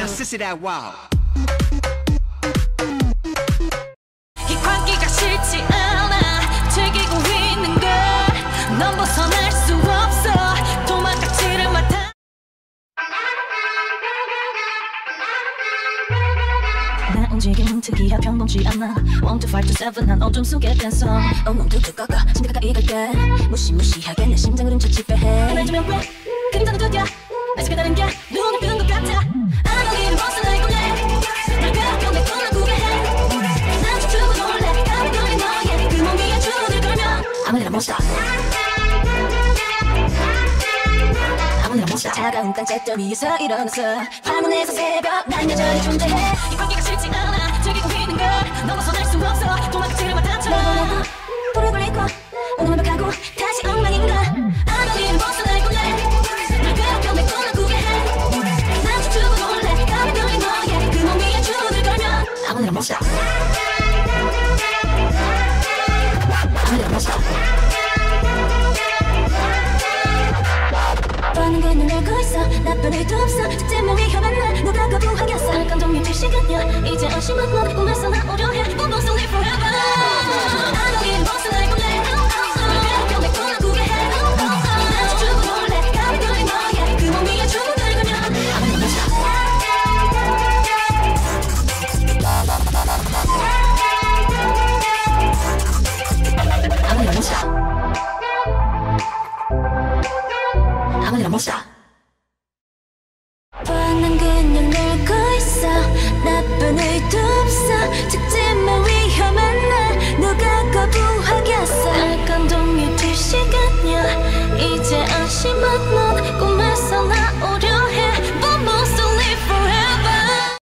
쓰쓰라 와우. 이 관계가 싫지 않아 즐기고 있는 걸 넌 벗어날 수 없어 도망가지를 맡아. 나 움직임은 특이해 평범치 않아 1, 2, 5, 2, 7 난 어둠 속에 댄서 엉엉두두 꺾어 진짜 가까이 갈게 무시무시하게 내 심장을 훔쳐 지배해 날 주면 왜 그림자는 두드려 날 지켜다는 게 눈을 뜨는 것 같아 아무 일을 벗어날 건데 날 괴롭혀 내 꿈을 꾸게 해난 춤추고 놀래 감이 걸린 너의 그 몸 위에 줄을 걸면 아무데나 못 stop 아무데나 못 stop 차가운 깜짝도 위에서 일어났어 황혼에서 새벽 난 여전히 존재해 이 관계가 싫지 않아 즐기고 있는 걸넌 벗어날 수 없어 도망치를 맡아쳐 불을 굴리고 오늘 완벽하고 다시 엉망인가 아무 일을 벗어날 건데 날 괴롭혀 내 꿈을 꾸게 해난 춤추고 놀래 감이 걸린 너의 그 몸 위에 줄을 걸면 아무데나 못 stop 아무데나 못 stop 많은 걸 눈을 알고 있어 나쁜 일도 없어 직접 몸이 위험한 날 누가 거부하겠어 감정 미칠 시간이야 이제 안심한 넌 꿈에서 나오려 해 We'll both live forever 아무 일 벗어날